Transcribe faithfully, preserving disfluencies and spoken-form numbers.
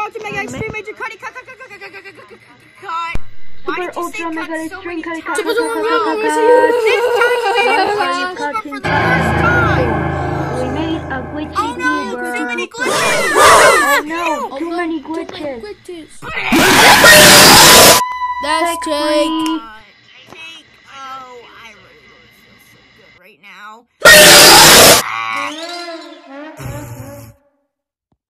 ultra mega extreme major cutty cut cut cut cut cut cut cut cut cut. Why did you say cut so many times? This turns me into a glitchy Uber for the first time. We made a glitchy Oh no, Uber. too many glitches. Oh no, too many glitches. That's Jake. Uh, Jake, oh, I really don't feel so good right now.